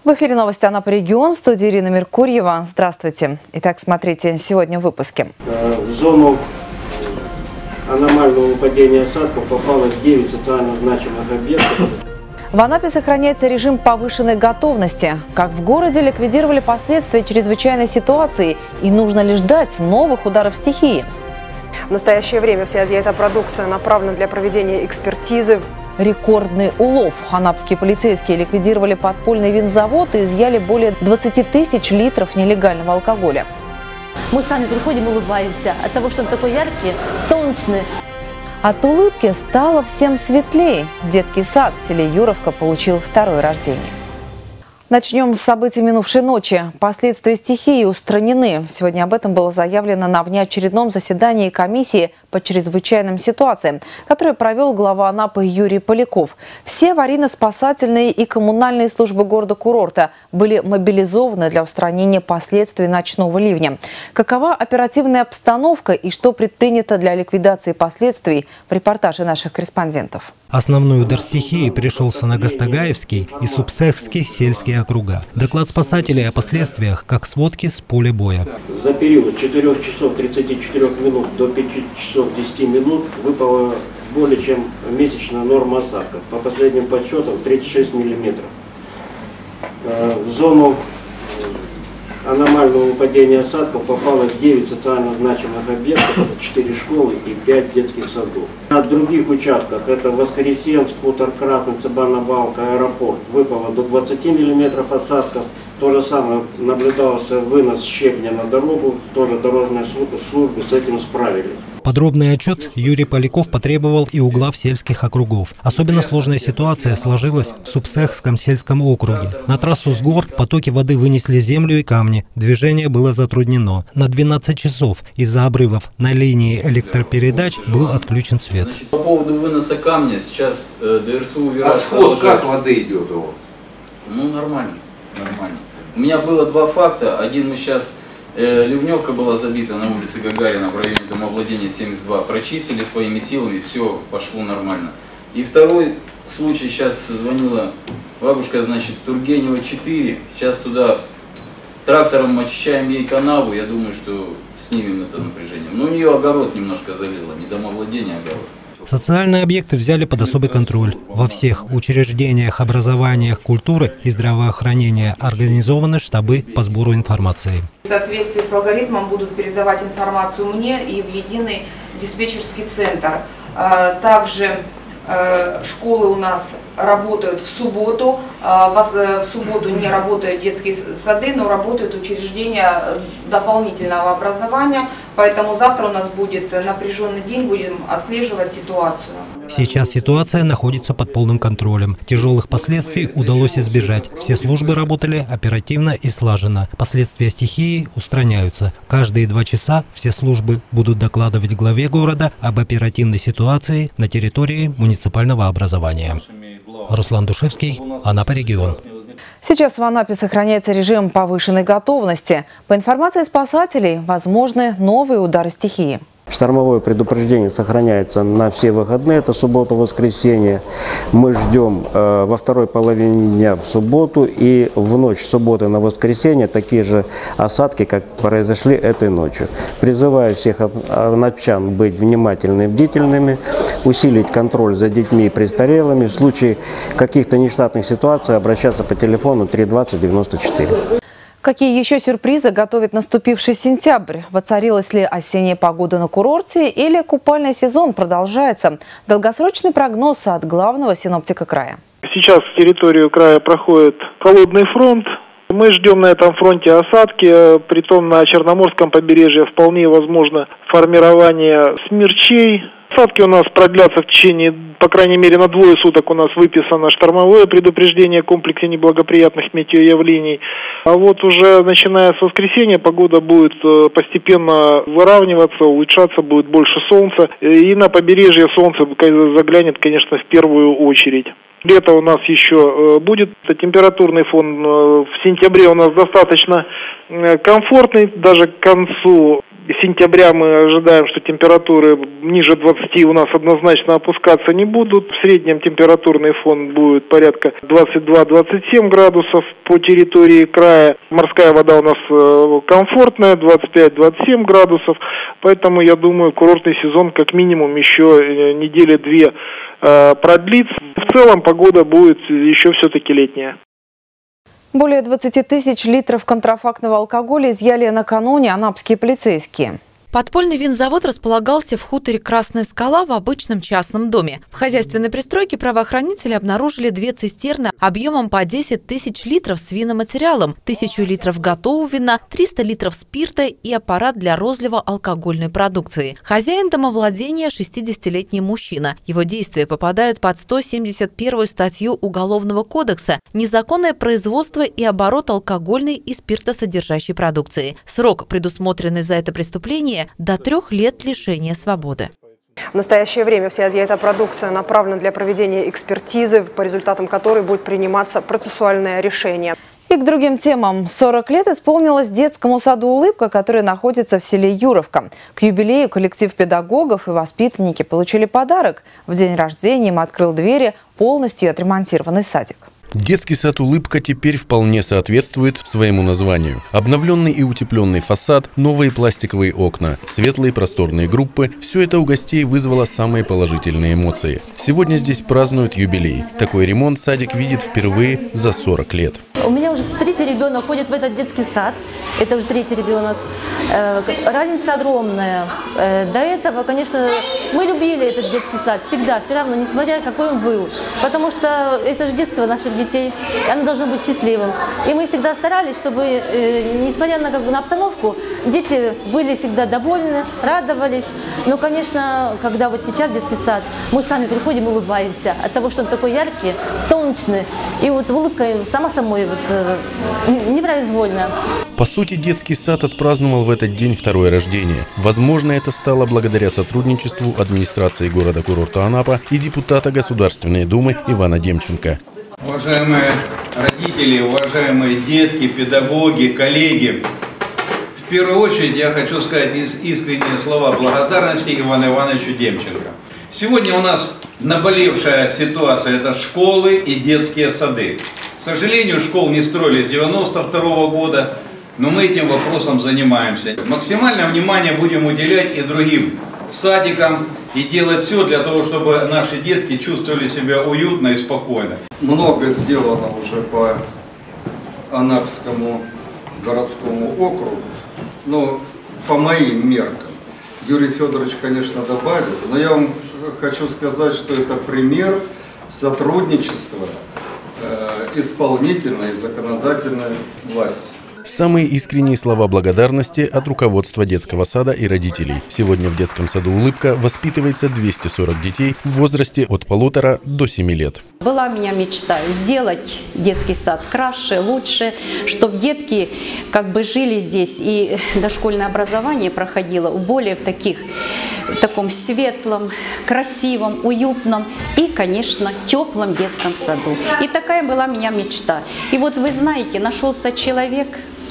В эфире новости «Анапа Регион», в студии Ирина Меркурьева. Здравствуйте. Итак, смотрите сегодня в выпуске. В зону аномального выпадения осадков попало 9 социально значимых объектов. В Анапе сохраняется режим повышенной готовности. Как в городе ликвидировали последствия чрезвычайной ситуации и нужно ли ждать новых ударов стихии? В настоящее время вся изъятая продукция направлена для проведения экспертизы. Рекордный улов. Анапские полицейские ликвидировали подпольный винзавод и изъяли более 20 тысяч литров нелегального алкоголя. Мы сами приходим и улыбаемся от того, что он такой яркий, солнечный. От улыбки стало всем светлее. Детский сад в селе Юровка получил второе рождение. Начнем с событий минувшей ночи. Последствия стихии устранены. Сегодня об этом было заявлено на внеочередном заседании комиссии по чрезвычайным ситуациям, которое провел глава Анапы Юрий Поляков. Все аварийно-спасательные и коммунальные службы города-курорта были мобилизованы для устранения последствий ночного ливня. Какова оперативная обстановка и что предпринято для ликвидации последствий в репортаже наших корреспондентов. Основной удар стихии пришелся на Гастагаевский и Супсехский сельские округа. Доклад спасателей о последствиях, как сводки с поля боя. За период 4 часов 34 минут до 5 часов 10 минут выпала более чем месячная норма осадков. По последним подсчетам 36 миллиметров. В зону аномального выпадения осадков попало 9 социально значимых объектов, это 4 школы и 5 детских садов. На других участках, это Воскресенск, Хутор Красный, Цыбана-Балка, аэропорт, выпало до 20 мм осадков. То же самое наблюдался вынос щебня на дорогу, тоже дорожные службы с этим справились. Подробный отчет Юрий Поляков потребовал и у глав сельских округов. Особенно сложная ситуация сложилась в Супсехском сельском округе. На трассу с гор потоки воды вынесли землю и камни. Движение было затруднено. На 12 часов из-за обрывов на линии электропередач был отключен свет. Значит, по поводу выноса камня сейчас ДРСУ Вера... А сход как воды идет у вас? Ну, нормально, нормально. У меня было два факта. Один мы сейчас... Ливневка была забита на улице Гагарина в районе домовладения 72. Прочистили своими силами, все пошло нормально. И второй случай, сейчас звонила бабушка, значит, Тургенева 4. Сейчас туда трактором очищаем ей канаву. Я думаю, что снимем это напряжение. Но у нее огород немножко залило, не домовладение, а огород. Социальные объекты взяли под особый контроль. Во всех учреждениях, образованиях, культуры и здравоохранения организованы штабы по сбору информации. В соответствии с алгоритмом будут передавать информацию мне и в единый диспетчерский центр. Также школы у нас работают в субботу. В субботу не работают детские сады, но работают учреждения дополнительного образования. Поэтому завтра у нас будет напряженный день, будем отслеживать ситуацию. Сейчас ситуация находится под полным контролем. Тяжелых последствий удалось избежать. Все службы работали оперативно и слаженно. Последствия стихии устраняются. Каждые 2 часа все службы будут докладывать главе города об оперативной ситуации на территории муниципального образования. Руслан Душевский, Анапа Регион. Сейчас в Анапе сохраняется режим повышенной готовности. По информации спасателей, возможны новые удары стихии. Штормовое предупреждение сохраняется на все выходные, это суббота, воскресенье. Мы ждем во второй половине дня в субботу и в ночь с субботы на воскресенье такие же осадки, как произошли этой ночью. Призываю всех анапчан быть внимательными, бдительными, усилить контроль за детьми и престарелыми. В случае каких-то нештатных ситуаций обращаться по телефону 320 94. Какие еще сюрпризы готовит наступивший сентябрь? Воцарилась ли осенняя погода на курорте или купальный сезон продолжается? Долгосрочный прогноз от главного синоптика края. Сейчас территорию края проходит холодный фронт. Мы ждем на этом фронте осадки, притом на Черноморском побережье вполне возможно формирование смерчей. Осадки у нас продлятся в течение, по крайней мере, на 2 суток у нас выписано штормовое предупреждение в комплексе неблагоприятных метеоявлений. А вот уже начиная с воскресенья погода будет постепенно выравниваться, улучшаться, будет больше солнца. И на побережье солнце заглянет, конечно, в первую очередь. Лето у нас еще будет. Температурный фон в сентябре у нас достаточно комфортный, даже к концу сентября мы ожидаем, что температуры ниже 20 у нас однозначно опускаться не будут. В среднем температурный фон будет порядка 22-27 градусов по территории края. Морская вода у нас комфортная, 25-27 градусов. Поэтому, я думаю, курортный сезон как минимум еще недели-две продлится. В целом погода будет еще все-таки летняя. Более 20 тысяч литров контрафактного алкоголя изъяли накануне анапские полицейские. Подпольный винзавод располагался в хуторе «Красная скала» в обычном частном доме. В хозяйственной пристройке правоохранители обнаружили 2 цистерны объемом по 10 тысяч литров с виноматериалом, 1000 литров готового вина, 300 литров спирта и аппарат для розлива алкогольной продукции. Хозяин домовладения – 60-летний мужчина. Его действия попадают под 171 статью Уголовного кодекса «Незаконное производство и оборот алкогольной и спиртосодержащей продукции». Срок, предусмотренный за это преступление, до 3 лет лишения свободы. В настоящее время вся изъятая продукция направлена для проведения экспертизы, по результатам которой будет приниматься процессуальное решение. И к другим темам. 40 лет исполнилось детскому саду «Улыбка», который находится в селе Юровка. К юбилею коллектив педагогов и воспитанники получили подарок. В день рождения им открыл двери полностью отремонтированный садик. Детский сад «Улыбка» теперь вполне соответствует своему названию. Обновленный и утепленный фасад, новые пластиковые окна, светлые просторные группы – все это у гостей вызвало самые положительные эмоции. Сегодня здесь празднуют юбилей. Такой ремонт садик видит впервые за 40 лет. У меня уже 3-й ребенок ходит в этот детский сад. Это уже 3-й ребенок. Разница огромная. До этого, конечно, мы любили этот детский сад всегда, все равно, несмотря какой он был. Потому что это же детство наших детей, и оно должно быть счастливым. И мы всегда старались, чтобы, несмотря на обстановку, дети были всегда довольны, радовались. Но, конечно, когда вот сейчас детский сад, мы сами приходим и улыбаемся от того, что он такой яркий, солнечный. И вот улыбка сама собой непроизвольно. По сути, детский сад отпраздновал в этот день 2-е рождение. Возможно, это стало благодаря сотрудничеству администрации города-курорта Анапа и депутата Государственной Думы Ивана Демченко. Уважаемые родители, уважаемые детки, педагоги, коллеги, в первую очередь я хочу сказать искренние слова благодарности Ивану Ивановичу Демченко. Сегодня у нас наболевшая ситуация – это школы и детские сады. К сожалению, школ не строили с 1992 года, но мы этим вопросом занимаемся. Максимальное внимание будем уделять и другим садикам, и делать все для того, чтобы наши детки чувствовали себя уютно и спокойно. Много сделано уже по Анапскому городскому округу, но по моим меркам. Юрий Федорович, конечно, добавил, но я вам хочу сказать, что это пример сотрудничества исполнительной и законодательной власти. Самые искренние слова благодарности от руководства детского сада и родителей. Сегодня в детском саду «Улыбка» воспитывается 240 детей в возрасте от 1,5 до 7 лет. Была у меня мечта сделать детский сад краше, лучше, чтобы детки как бы жили здесь и дошкольное образование проходило более в таком светлом, красивом, уютном и, конечно, теплом детском саду. И такая была у меня мечта. И вот вы знаете, нашелся человек,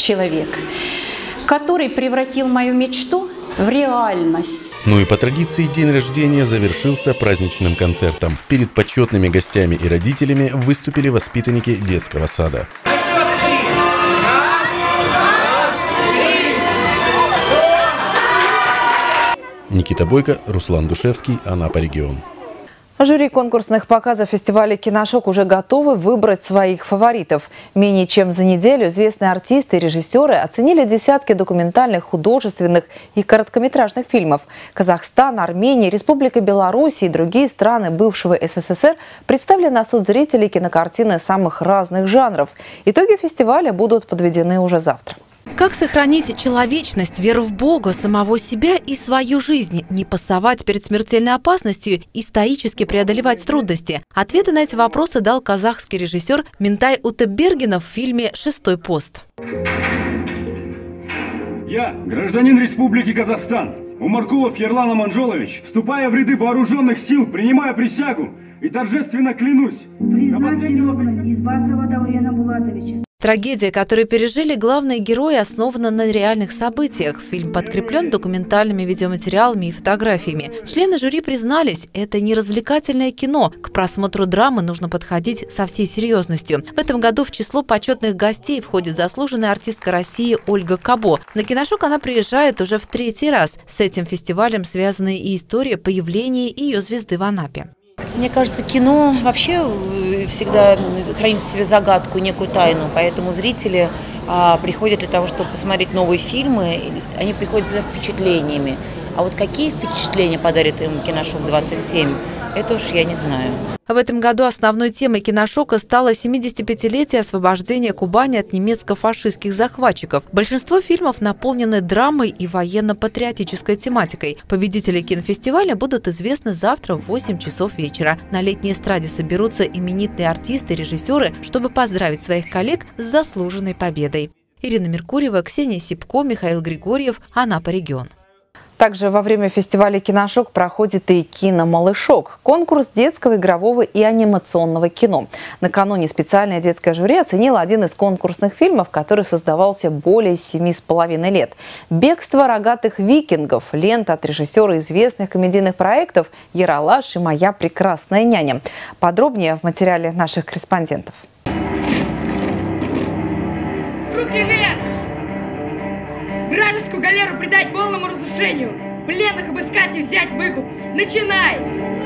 который превратил мою мечту в реальность. Ну и по традиции день рождения завершился праздничным концертом. Перед почетными гостями и родителями выступили воспитанники детского сада. Никита Бойко, Руслан Душевский, Анапа регион. Жюри конкурсных показов фестиваля «Киношок» уже готовы выбрать своих фаворитов. Менее чем за неделю известные артисты и режиссеры оценили десятки документальных, художественных и короткометражных фильмов. Казахстан, Армения, Республика Беларусь и другие страны бывшего СССР представили на суд зрителей кинокартины самых разных жанров. Итоги фестиваля будут подведены уже завтра. Как сохранить человечность, веру в Бога, самого себя и свою жизнь, не пасовать перед смертельной опасностью и стоически преодолевать трудности? Ответы на эти вопросы дал казахский режиссер Минтай Утепбергенов в фильме «Шестой пост». Я, гражданин Республики Казахстан, Умаркулов Ерлан Аманжолович, вступая в ряды вооруженных сил, принимая присягу и торжественно клянусь. Признать виновным Избасова Даурена Булатовича. Трагедия, которую пережили главные герои, основана на реальных событиях. Фильм подкреплен документальными видеоматериалами и фотографиями. Члены жюри признались, это не развлекательное кино. К просмотру драмы нужно подходить со всей серьезностью. В этом году в число почетных гостей входит заслуженная артистка России Ольга Кабо. На Киношок она приезжает уже в 3-й раз. С этим фестивалем связаны и история появления ее звезды в Анапе. Мне кажется, кино вообще всегда хранит в себе загадку, некую тайну, поэтому зрители приходят для того, чтобы посмотреть новые фильмы, они приходят за впечатлениями. А вот какие впечатления подарит им Киношок 27, это уж я не знаю. В этом году основной темой Киношока стало 75-летие освобождения Кубани от немецко-фашистских захватчиков. Большинство фильмов наполнены драмой и военно-патриотической тематикой. Победители кинофестиваля будут известны завтра в 8 часов вечера. На летней эстраде соберутся именитые артисты и режиссеры, чтобы поздравить своих коллег с заслуженной победой. Ирина Меркурьева, Ксения Сипко, Михаил Григорьев, Анапа регион. Также во время фестиваля «Киношок» проходит и «Киномалышок» – конкурс детского, игрового и анимационного кино. Накануне специальное детское жюри оценило один из конкурсных фильмов, который создавался более 7,5 лет. «Бегство рогатых викингов» – лента от режиссера известных комедийных проектов «Ералаш» и «Моя прекрасная няня». Подробнее в материале наших корреспондентов. Руки вверх! Вражескую галеру предать полному разрушению! Пленных обыскать и взять выкуп! Начинай!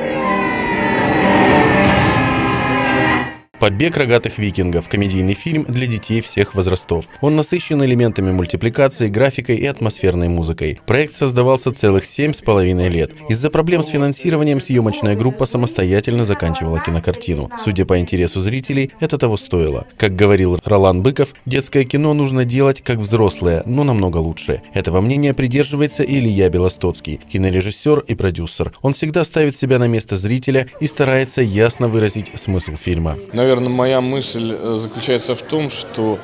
«Побег рогатых викингов» – комедийный фильм для детей всех возрастов. Он насыщен элементами мультипликации, графикой и атмосферной музыкой. Проект создавался целых 7,5 лет. Из-за проблем с финансированием съемочная группа самостоятельно заканчивала кинокартину. Судя по интересу зрителей, это того стоило. Как говорил Ролан Быков, детское кино нужно делать как взрослое, но намного лучше. Этого мнения придерживается и Илья Белостоцкий, кинорежиссер и продюсер. Он всегда ставит себя на место зрителя и старается ясно выразить смысл фильма. Наверное, моя мысль заключается в том, что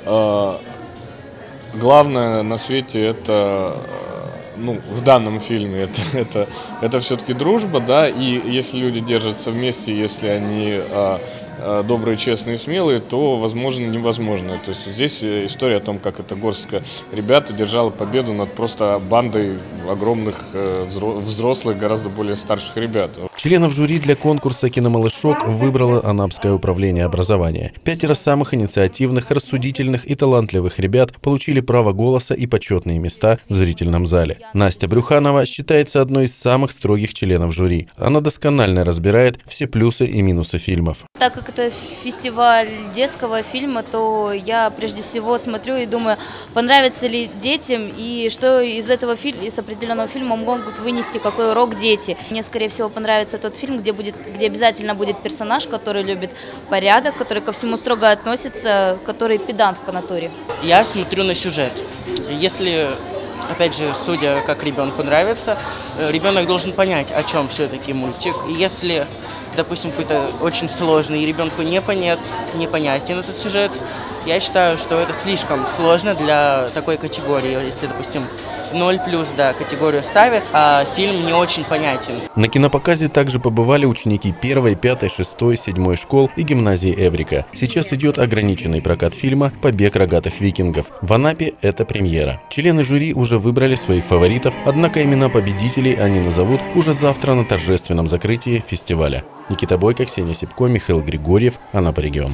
главное на свете это, в данном фильме, это все-таки дружба, да, и если люди держатся вместе, если они добрые, честные, смелые, то возможно невозможное. То есть здесь история о том, как эта горстка ребят одержала победу над просто бандой огромных взрослых, гораздо более старших ребят. Членов жюри для конкурса «Киномалышок» выбрало Анапское управление образования. 5 самых инициативных, рассудительных и талантливых ребят получили право голоса и почетные места в зрительном зале. Настя Брюханова считается одной из самых строгих членов жюри. Она досконально разбирает все плюсы и минусы фильмов. Так как это фестиваль детского фильма, то я прежде всего смотрю и думаю, понравится ли детям и что из этого фильма, из определенного фильма могут вынести, какой урок дети. Мне, скорее всего, понравится тот фильм, где обязательно будет персонаж, который любит порядок, который ко всему строго относится, который педант по натуре. Я смотрю на сюжет. Если, опять же, судя как ребенку нравится, ребенок должен понять, о чем все-таки мультик. Если, допустим, какой-то очень сложный, и ребенку непонятен этот сюжет, я считаю, что это слишком сложно для такой категории. Если, допустим, 0+, да, категорию ставят, а фильм не очень понятен. На кинопоказе также побывали ученики 1, 5, 6, 7 школ и гимназии Эврика. Сейчас идет ограниченный прокат фильма «Побег рогатых викингов». В Анапе это премьера. Члены жюри уже выбрали своих фаворитов, однако имена победителей они назовут уже завтра на торжественном закрытии фестиваля. Никита Бойко, Ксения Сипко, Михаил Григорьев, Анапа регион.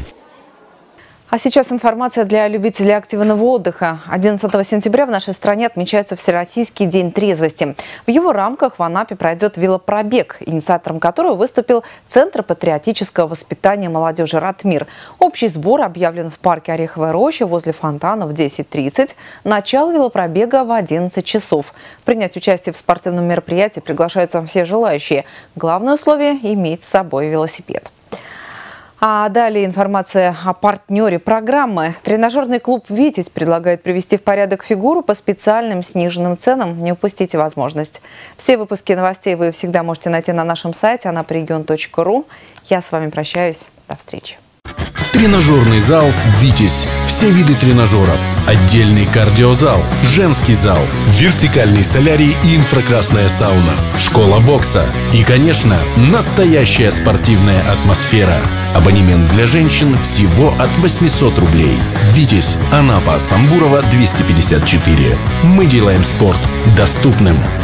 А сейчас информация для любителей активного отдыха. 11 сентября в нашей стране отмечается Всероссийский день трезвости. В его рамках в Анапе пройдет велопробег, инициатором которого выступил Центр патриотического воспитания молодежи «Ратмир». Общий сбор объявлен в парке Ореховая роща возле фонтана в 10:30. Начало велопробега в 11 часов. Принять участие в спортивном мероприятии приглашаются все желающие. Главное условие – иметь с собой велосипед. А далее информация о партнере программы. Тренажерный клуб «Витязь» предлагает привести в порядок фигуру по специальным сниженным ценам. Не упустите возможность. Все выпуски новостей вы всегда можете найти на нашем сайте anaparegion.ru. Я с вами прощаюсь. До встречи. Тренажерный зал «Витязь». Все виды тренажеров. Отдельный кардиозал, женский зал, вертикальный солярий и инфракрасная сауна, школа бокса и, конечно, настоящая спортивная атмосфера. Абонемент для женщин всего от 800 рублей. Витязь, Анапа, Самбурова, 254. Мы делаем спорт доступным.